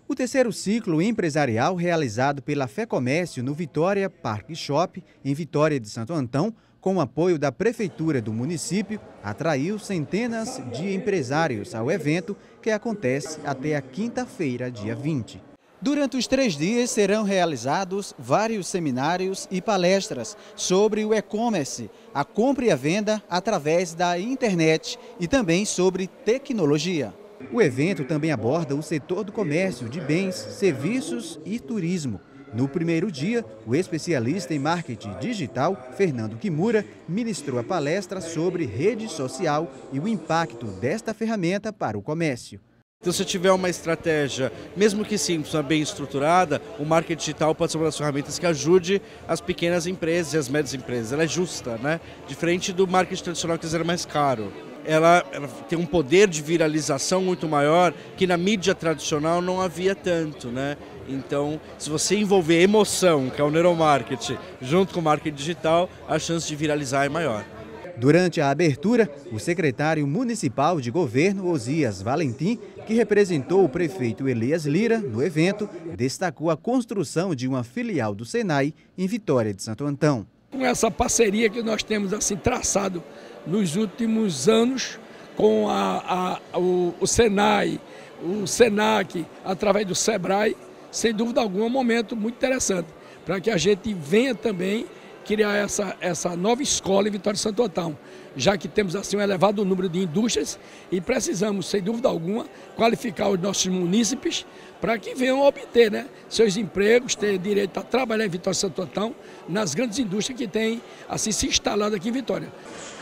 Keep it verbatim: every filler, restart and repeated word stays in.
O terceiro ciclo empresarial realizado pela FEComércio no Vitória Parque Shop, em Vitória de Santo Antão, com o apoio da Prefeitura do município, atraiu centenas de empresários ao evento, que acontece até a quinta-feira, dia vinte. Durante os três dias serão realizados vários seminários e palestras sobre o e-commerce, a compra e a venda através da internet e também sobre tecnologia. O evento também aborda o setor do comércio de bens, serviços e turismo. No primeiro dia, o especialista em marketing digital, Fernando Kimura, ministrou a palestra sobre rede social e o impacto desta ferramenta para o comércio. Então, se tiver uma estratégia, mesmo que simples, mas bem estruturada, o marketing digital pode ser uma das ferramentas que ajude as pequenas empresas e as médias empresas. Ela é justa, né? Diferente do marketing tradicional, que às vezes era mais caro. Ela, ela tem um poder de viralização muito maior que na mídia tradicional não havia tanto, né? Então, se você envolver emoção, que é o neuromarketing, junto com o marketing digital, a chance de viralizar é maior. Durante a abertura, o secretário municipal de governo, Osias Valentim, que representou o prefeito Elias Lira no evento, destacou a construção de uma filial do Senai em Vitória de Santo Antão. Com essa parceria que nós temos assim traçado nos últimos anos com a, a, o, o Senai, o Senac, através do Sebrae, sem dúvida alguma, é um momento muito interessante para que a gente venha também criar essa, essa nova escola em Vitória de Santo Antão, já que temos assim um elevado número de indústrias e precisamos, sem dúvida alguma, qualificar os nossos munícipes para que venham obter, né, seus empregos, ter direito a trabalhar em Vitória de Santo Antão, nas grandes indústrias que têm assim, se instalado aqui em Vitória.